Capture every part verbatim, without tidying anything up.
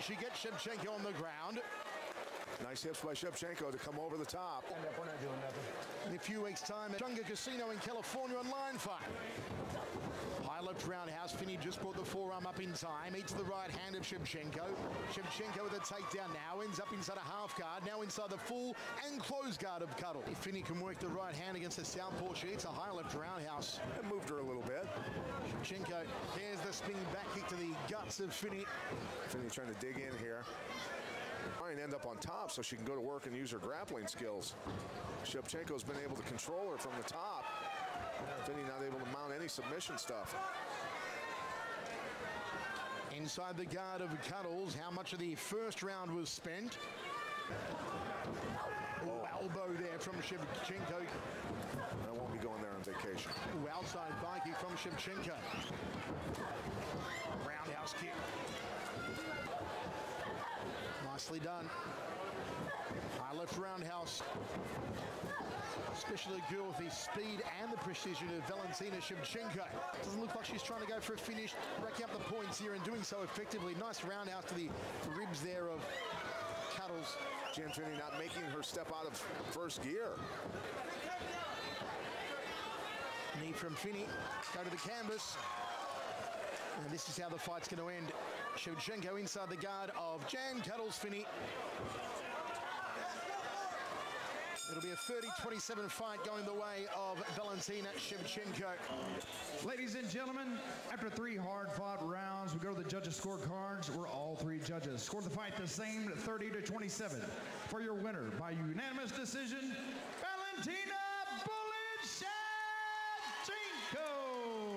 She gets Shevchenko on the ground. Nice hips by Shevchenko to come over the top. We're not doing nothing. In a few weeks' time at Chunga Casino in California on line fight. High left roundhouse. Finney just brought the forearm up in time. Eats the right hand of Shevchenko. Shevchenko with a takedown now. Ends up inside a half guard. Now inside the full and close guard of Cuddle. If Finney can work the right hand against the southpaw, she hits a high left roundhouse. It moved her a little bit. Shevchenko, here's the spinning back kick to the guts of Finney. Finney trying to dig in here. Try and end up on top so she can go to work and use her grappling skills. Shevchenko's been able to control her from the top. Finney not able to mount any submission stuff. Inside the guard of Cuddles, how much of the first round was spent? Oh, elbow there from Shevchenko. I won't be going there on vacation. Ooh, outside biking from Shevchenko. Roundhouse kick. Nicely done. High left roundhouse. Especially a girl with the speed and the precision of Valentina Shevchenko. Doesn't look like she's trying to go for a finish, rack up the points here and doing so effectively. Nice roundhouse to the ribs there of Cuddles. Jan Finney not making her step out of first gear. Knee from Finney. Go to the canvas. And this is how the fight's going to end. Shevchenko inside the guard of Jan Cuddles Finney. It'll be a thirty twenty-seven fight going the way of Valentina Shevchenko. Ladies and gentlemen, after three hard-fought rounds, we go to the judges' scorecards, where all three judges scored the fight the same, thirty to twenty-seven. For your winner by unanimous decision, Valentina Bullet Shevchenko.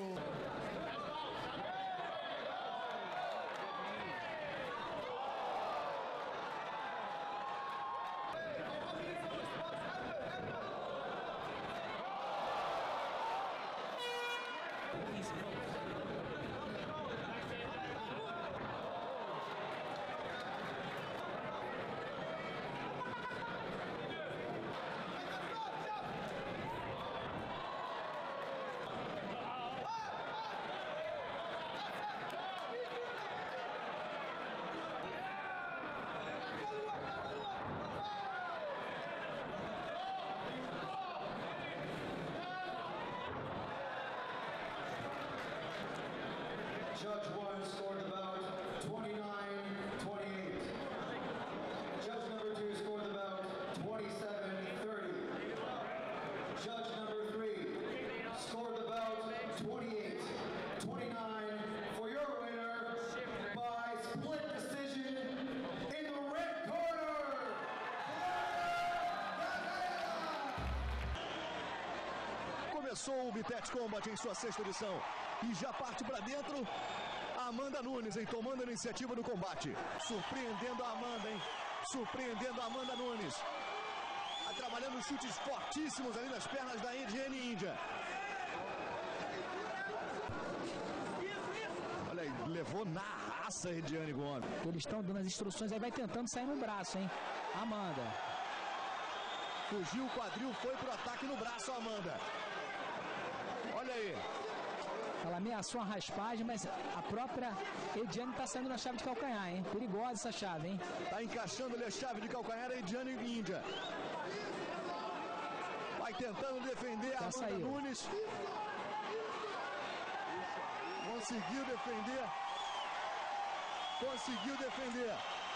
Judge one scored about twenty-nine twenty-eight. Judge number two scored about twenty-seven thirty. Judge number three scored about twenty-eight twenty-nine for your winner by split decision in the red corner. Começou o Bitete Combat em sua sexta edição. E já parte para dentro a Amanda Nunes, hein, tomando a iniciativa do combate. Surpreendendo a Amanda, hein? Surpreendendo a Amanda Nunes. Tá trabalhando chutes fortíssimos ali nas pernas da Ediane Índia. Olha aí, levou na raça a Ediane Gomes. Eles estão dando as instruções, aí vai tentando sair no braço, hein? Amanda. Fugiu o quadril, foi pro ataque no braço a Amanda. Olha aí. Ela ameaçou uma raspagem, mas a própria Ediane tá saindo na chave de calcanhar, hein? Perigosa essa chave, hein? Tá encaixando ali a chave de calcanhar a Ediane Índia. Vai tentando defender a Amanda saiu. Nunes. Conseguiu defender. Conseguiu defender.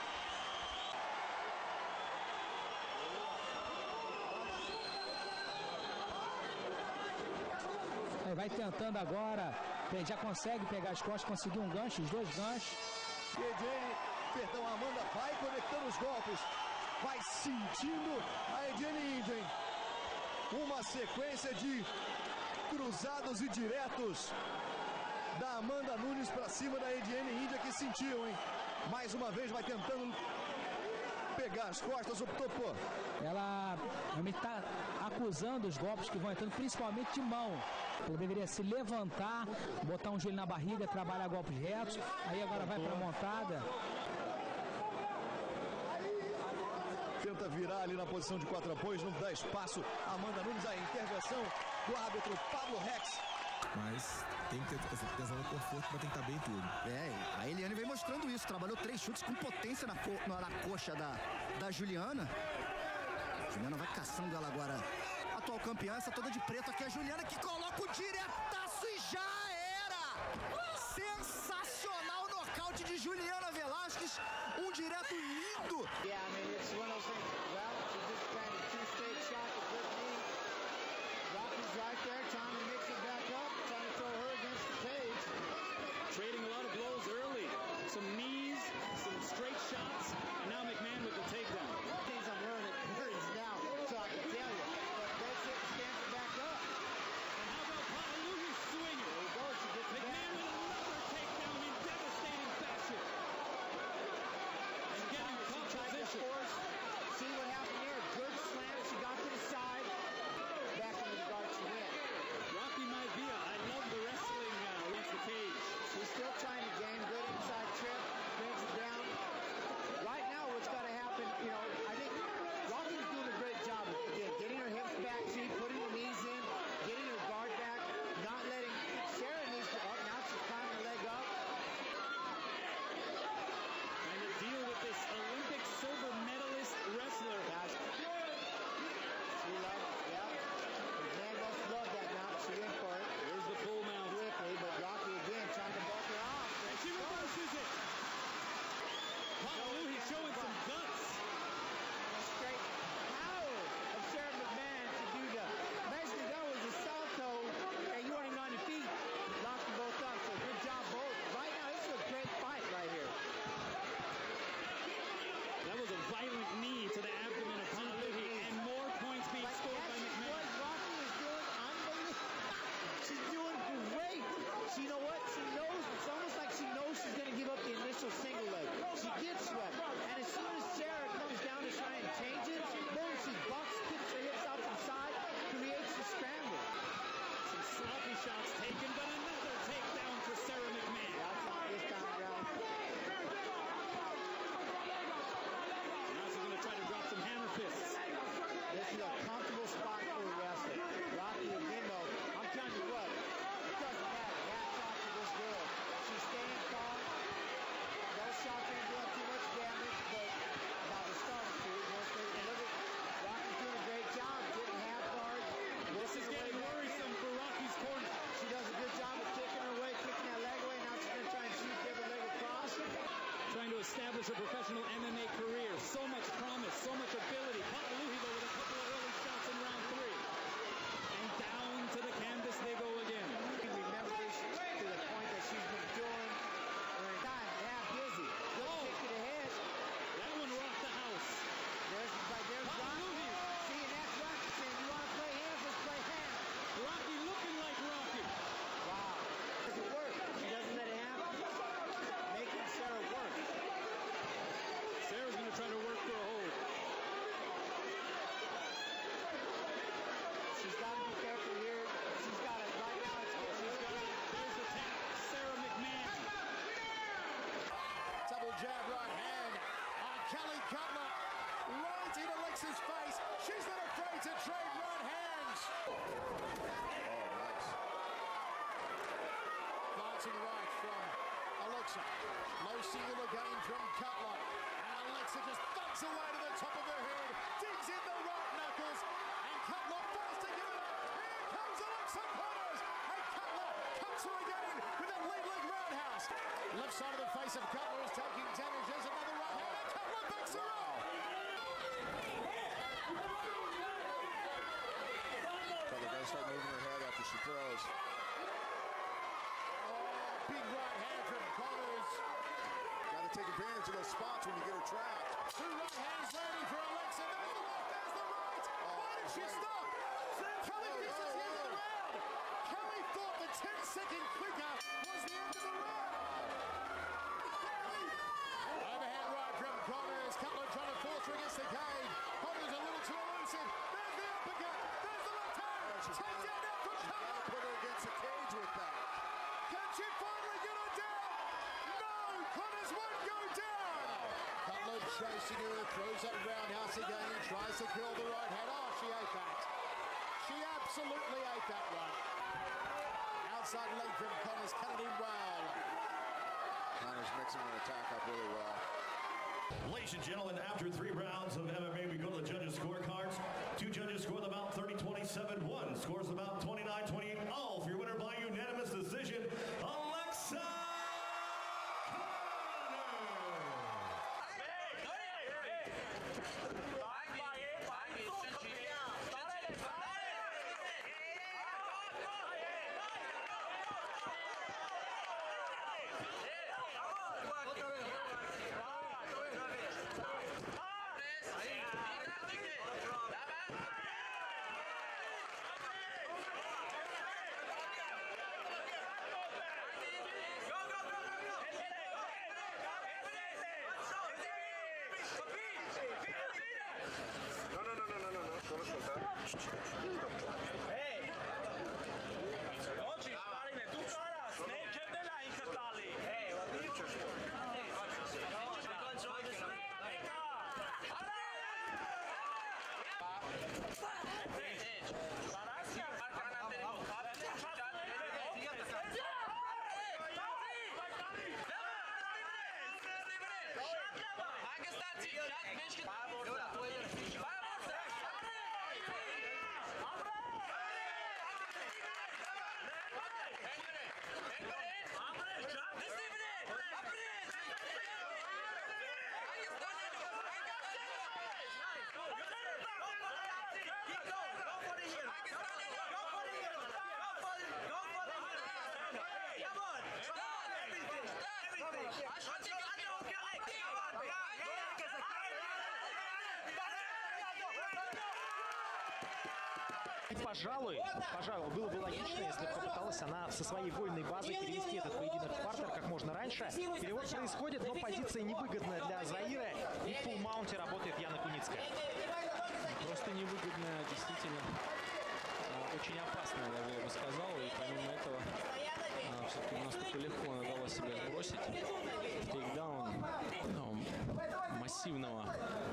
Aí vai tentando agora, já consegue pegar as costas, conseguiu um gancho, os dois ganchos. Ediane, perdão, a Amanda vai conectando os golpes, vai sentindo a Ediane Índia, hein? Uma sequência de cruzados e diretos da Amanda Nunes para cima da Ediane Índia, que sentiu, hein? Mais uma vez vai tentando pegar as costas, optou por... Ela realmente está acusando os golpes que vão entrando, principalmente de mão. Ela deveria se levantar, botar um joelho na barriga, trabalhar golpes retos. Aí agora vai para a montada. Tenta virar ali na posição de quatro apoios, não dá espaço. Amanda Nunes, a intervenção do árbitro Pablo Rex. Mas tem que ter essa zona de conforto para tentar bem tudo. É, a Eliane vem mostrando isso. Trabalhou três chutes com potência na, co na, na coxa da, da Juliana. A Juliana vai caçando ela agora. Atual campeã, essa toda de preto aqui. A Juliana que coloca o diretaço e já era! Sensacional nocaute de Juliana Velasquez. Um direto lindo. Yeah, I mean, it's one of those things. Well, she just planted two straight shots at good knee. Rocky's right there trying to mix it back up, trying to throw her against the cage. Trading a lot of blows early. Some knees, some straight shots, and now McMahon with the takedown. Things I'm wearing at Curry's now, so I can tell you. But that's it, stands it back up. And how about Pataluhi swinging? There you go, she gets McMahon back. with another takedown in devastating fashion. And getting tough position. See what happened here? Good slam. She got to the side. Back into the guard she went. Rocky Maivia, I love the wrestling uh, against the cage. She's still trying to game. Good inside trip. Brings it down. Right now, what's got to happen, you know, I think Rocky's doing a great job of, again, getting her hips back, see, putting her knees in, getting her guard back, not letting Sarah needs to up. Now she's climbing the leg up. Trying to deal with this Olympic silver medalist wrestler. That's, she loves it, yeah. Man must love that mount. She went for it. Here's the full mount. Quickly, but Rocky again trying to buck her off. And she reverses it. Pataluhi showing some guts. Straight power of Sarah McMahon to do the. Basically, that was a salto, and you weren't even on your feet. Locked them both up, so good job both. Right now, this is a great fight right here. That was a violent knee to the abdomen of Pataluhi, and more points being But scored by that's McMahon. what Rocky is doing. Unbelievable. She's doing great. She, you know what? She knows. It's almost like she knows she's going to give up the initial single leg. She gets swept. And as soon as Sarah comes down to try and change it, boom, she bucks, kicks her hips out to the side, creates the scramble. Some sloppy shots taken, but another takedown for Sarah McMahon. That's not this time around. Now she's going to try to drop some hammer fists. This is a comfortable spot for a wrestler. Rocky again, though, I'm telling you what, it doesn't matter. Hats off to this girl. She's staying calm. Those shots ain't doing too much damage, but now they're starting to. Once they deliver, Rocky's doing a great job getting half guards. This is getting worrisome for Rocky's corner. She does a good job of kicking her away, kicking that leg away. Now she's going to try and shoot the other leg across. Trying to establish a professional M M A career. So much promise, so much ability. Pataluhi, though, with a couple of early shots in round three. And down to the canvas they go again. Remember this to the point that she's been doing her time. Yeah, busy. Good Oh. kick to the head. That one rocked the house. There's, like, there's Rocky. Pataluhi. See, and that's Rocky saying, you want to play hands, let's play hands. Rocky looking like Rocky. Wow. Doesn't work. She doesn't let it happen. Making Sarah work. Sarah's going to try to work for a hold. She's got to be careful here. She's got it right now. It's good. She's got it. There's the tap. Sarah McMahon. Double jab right hand. On Kelly Cutler. Right in Alexa's face. She's not afraid to trade right hands. Oh, nice. Glancing right from Alexa. Low single again from Cutler. And Alexa just thuds away to the top of her head. Digs in the right knuckles. And Cutler forced to give it up. Here comes Alexa Connors. And Cutler cuts her again with a lead leg roundhouse. Left side of the face of Cutler is taking damage. There's another right hand. And Cutler backs her up. Cutler got to start moving her head after she throws. Big right hand from Connors. Got to take advantage of those spots when you get her trapped. Two right hands landing for Alexa. There's the left, there's the right. Why did she stop? Kelly thinks it's the end of the round. Kelly thought the ten second clicker was the end of the round. Overhand right from Connors. Cutler trying to force her against the cage. Connors a little too elusive. There's the uppercut. There's the left hand. Takedown now from Cutler. Put her against the cage with that. Can she finally get her down? No! Connors won't go down! Cutler chasing her, throws that roundhouse again and tries to curl the right hand. Oh, she ate that. She absolutely ate that one. inside leg from Connors, cut it in well. Connors mixing an attack up really well. Ladies and gentlemen, after three rounds of M M A, we go to the judges' scorecards. Two judges score the bout thirty twenty-seven. One scores the bout twenty-nine twenty-eight. All for your winner by unanimous decision, Alexa Пожалуй, пожалуй, было бы логично, если бы попыталась она со своей вольной базой перевести этот поединок в партер как можно раньше. Перевод происходит, но позиция невыгодная для Заира. И в фулл-маунте работает Яна Куницкая. Просто невыгодная, действительно. Очень опасная, даже я бы сказал. И помимо этого, все-таки настолько легко она дала себя сбросить. Тейкдаун ну, массивного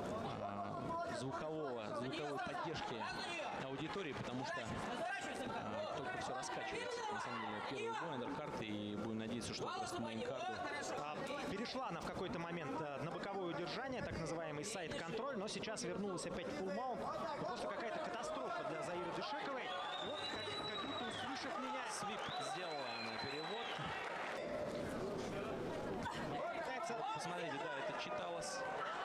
звукового, звуковой поддержки аудитории, потому что а, только все раскачивается. На самом деле, первый бой, андеркарт, и будем надеяться, что просто мейнкарту. А, перешла она в какой-то момент на боковое удержание, так называемый сайд-контроль, но сейчас вернулась опять в фулл-маунт. Просто какая-то катастрофа для Заиры Дышековой. Вот как, как будто услышав меня. Свип сделала она перевод. Посмотрите, да, это читалось.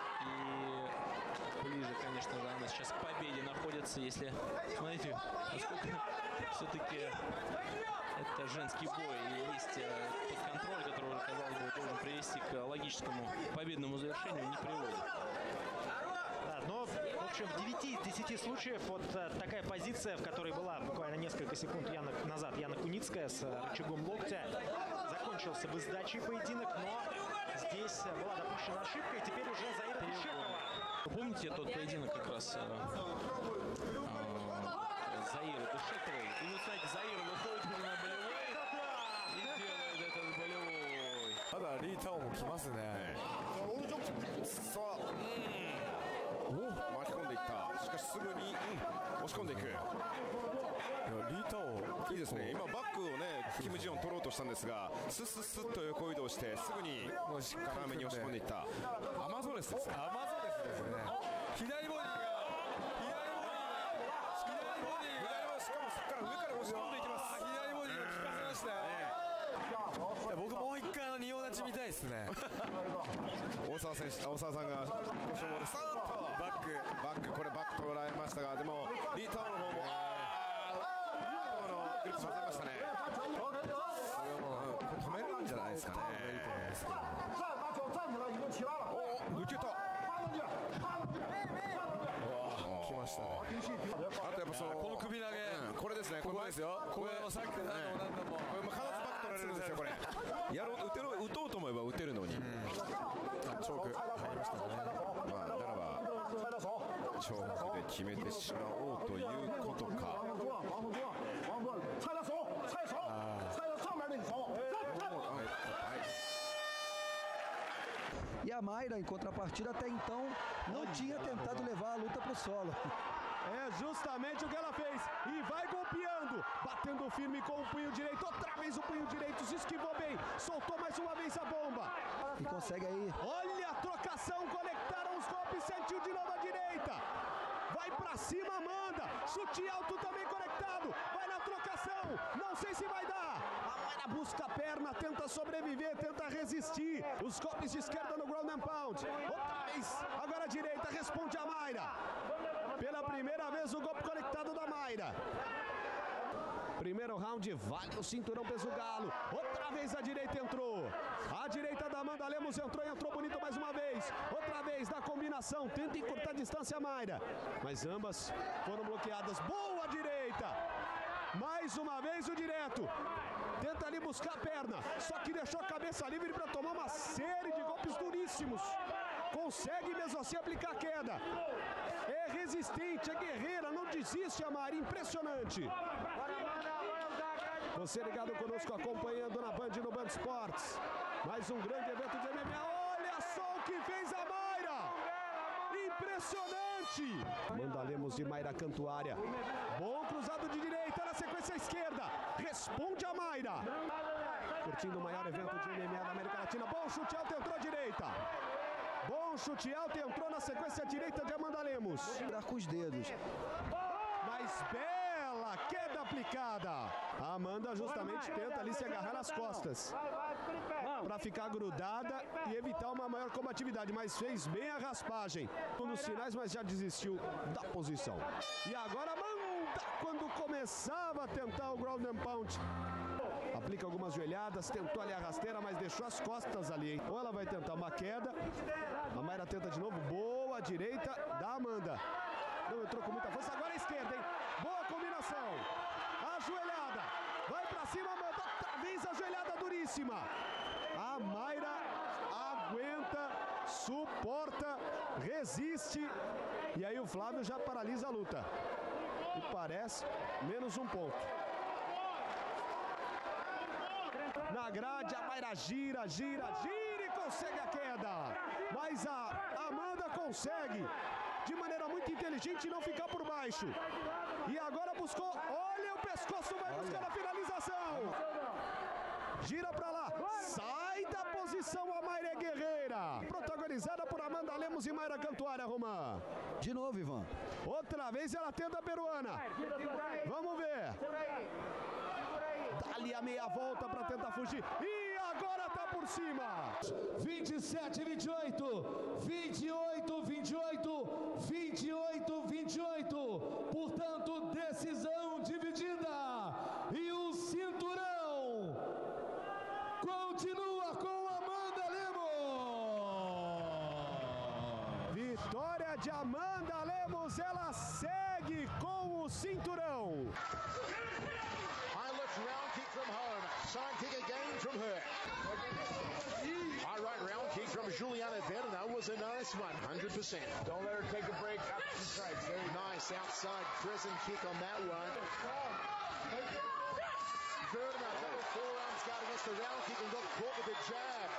И ближе, конечно же, она сейчас к победе находится. Если, смотрите, насколько все-таки это женский бой. И есть тот контроль, который уже, казалось бы, должен привести к логическому победному завершению, не приводит. Да, но, в общем, в девяти из десяти случаев вот такая позиция, в которой была буквально несколько секунд Яна, назад Яна Куницкая с рычагом локтя, закончился бы сдачей поединок, но здесь была допущена ошибка, и теперь уже Заира Дышекова. Вы помните тот поединок как раз э, э, Заиры Дышековой? И вот, кстати, Заира выходит на болевой и делает этот болевой. Да, Ли Таоも来ますね。 さあ、巻き込んでいった。しかしすぐに、うん、押し込んでいく。 リータオいいですね。今バックをねキム・ジヨン取ろうとしたんですが、スッスッスッと横移動してすぐに金目に押し込んでいった。 アマゾレスです。アマゾレスですね。左ボディが左ボディが左ボディがしかもそこから上から押し込んでいきます。 左ボディが効かせましたよ。いや僕もう一回あの仁王立ち見たいですね。 大沢選手、大沢さんが故障でさーっとバックバックこれバック取られましたが、でもリータオの方もグリップさせましたね。止めるんじゃないですかね。おお抜けた。 来ましたね。 あとやっぱそのこの首投げ、 うん、これですね。ここですよ。 これをさっき何度も何度も。 これも必ずバック取られるんですよこれ。やろう打てろ打とうと思えば打てるのに。うん、 チョーク入りましたね。 まあならばチョークで決めてしまおうということか。 E a Mayra, em contrapartida, até então não tinha tentado levar a luta para o solo. É justamente o que ela fez. E vai golpeando, batendo firme com o punho direito. Outra vez o punho direito, se esquivou bem. Soltou mais uma vez a bomba. E consegue aí. Olha a trocação, conectaram os golpes, sentiu de novo a direita. Vai pra cima, Amanda. Chute alto também conectado. Vai na trocação. Não sei se vai dar. A Mayra busca a perna, tenta sobreviver, tenta resistir. Os golpes de esquerda no ground and pound. Outra vez, agora a direita, responde a Mayra. Pela primeira vez o golpe conectado da Mayra. Primeiro round, vale o cinturão peso galo. Outra vez a direita entrou. A direita da Amanda Lemos entrou e entrou bonito mais uma vez. Outra vez na combinação, tenta encurtar a distância a Mayra. Mas ambas foram bloqueadas. Boa direita. Mais uma vez o direto. Tenta ali buscar a perna. Só que deixou a cabeça livre para tomar uma série de golpes duríssimos. Consegue mesmo assim aplicar a queda. É resistente, é guerreira, não desiste a Mayra. Impressionante. Você ligado conosco, acompanhando na Band, no Band Esportes. Mais um grande evento de M M A. Olha só o que fez a Mayra! Impressionante! Amanda Lemos e Mayra Cantuária. Bom cruzado de direita, na sequência esquerda. Responde a Mayra. Curtindo o maior evento de M M A da América Latina. Bom chute alto, entrou à direita. Bom chute alto, entrou na sequência direita de Amanda Lemos. Tirar com os dedos. Mais bela queda aplicada. A Amanda justamente tenta ali se agarrar nas costas para ficar grudada e evitar uma maior combatividade, mas fez bem a raspagem nos finais, mas já desistiu da posição. E agora Amanda, quando começava a tentar o ground and pound, aplica algumas joelhadas, tentou ali a rasteira, mas deixou as costas ali, hein? Ou ela vai tentar uma queda, a Mayra tenta de novo, boa direita da Amanda. Não entrou com muita força, agora a esquerda, hein? Boa combinação. Ajoelhada, vai pra cima, Amanda, outra vez a joelhada duríssima. A Mayra aguenta, suporta, resiste. E aí o Flávio já paralisa a luta. E parece menos um ponto. Na grade, a Mayra gira, gira, gira e consegue a queda. Mas a Amanda consegue, de maneira muito inteligente, não ficar por baixo. E agora buscou, olha o pescoço, vai buscar a finalização. Gira pra lá, sai da posição a Mayra Guerreira. Protagonizada por Amanda Lemos e Mayra Cantuária, Romã. De novo, Ivan. Outra vez ela tenta a peruana. Vamos ver. Dá-lhe a meia volta para tentar fugir. E agora tá por cima. vinte e sete, vinte e oito. vinte e oito, vinte e oito. vinte e oito, vinte e oito. Portanto, decisão dividida. E o cinturão continua com Amanda Lemos. Vitória de Amanda Lemos. Ela segue com o cinturão. Round kick from home. Side kick again from her. High right round kick from Juliana Berna was a nice one. one hundred percent. Don't let her take a break after she strikes. Very nice outside crescent kick on that one. Berna double forearms guard against the round kick and got caught with the jab.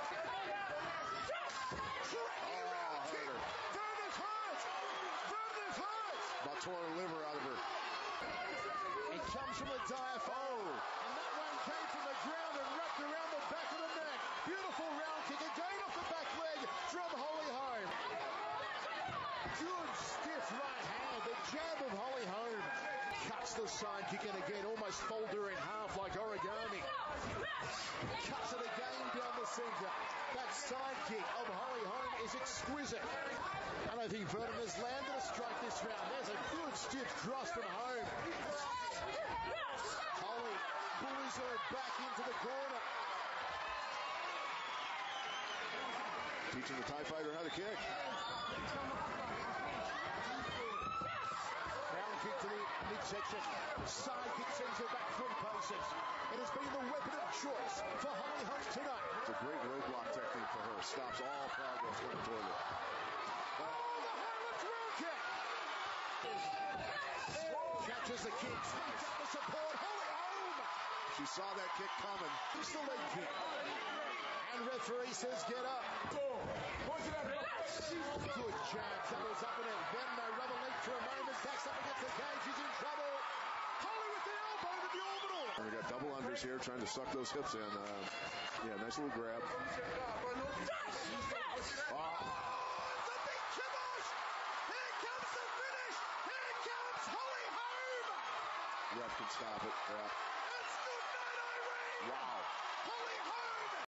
Berna's hurt! Berna's hurt! About tore her liver out of her. It comes from the diaphragm. Oh. And that one came from the ground and wrapped around the back of the neck. Beautiful round kick again off the back leg from Holly Holm. Good stiff right hand. The jab of Holly Holm cuts the side kick and again almost fold her in half like origami. Cuts it again down the center. That side kick of Holly Holm is exquisite. I don't think Vernon has landed a strike this round. There's a good stiff cross from Holm. Holly bullies her back into the corner. Teaching the Thai fighter how to kick. Round kick to the midsection. Side kick sends her back three paces. It has been the weapon of choice for Holly Holm tonight. It's a great roadblock technique for her. Stops all progress going toward her. Oh, the Harlot's round kick! Catches the kick, sneaks up the support. Holly Holm! She saw that kick coming. It's the leg kick. And referee says get up. Good jab, doubles up in it. Then they rub a leg for a moment. Backs up against the Jones here trying to suck those hips in. Uh, yeah, nice little grab. Oh. Ref can stop it. Yeah. Wow.